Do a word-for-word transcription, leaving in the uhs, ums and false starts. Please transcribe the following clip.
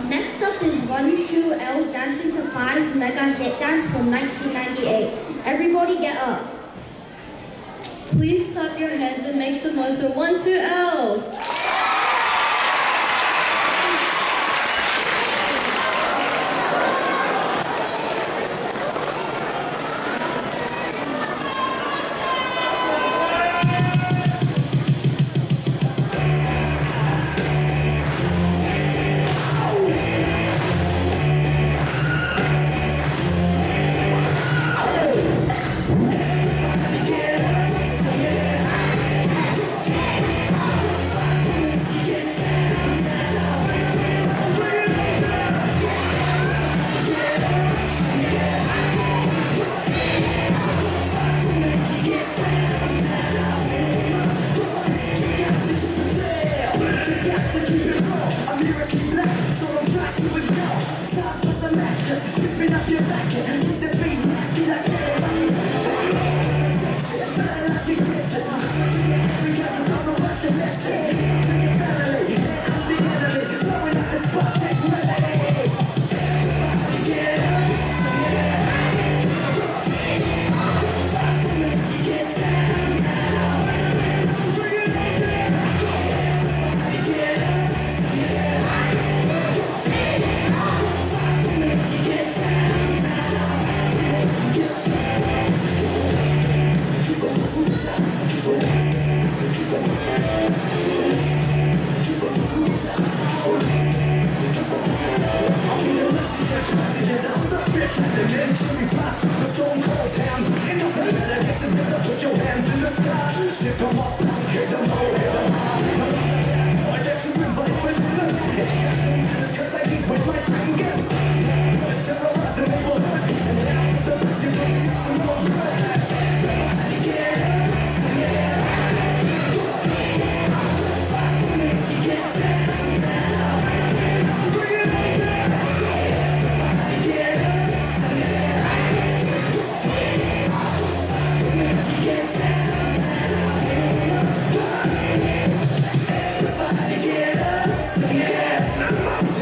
Next up is one two L Dancing to Five's mega hit dance from nineteen ninety-eight. Everybody get up. Please clap your hands and make some noise for one two L. Everybody get up, yeah.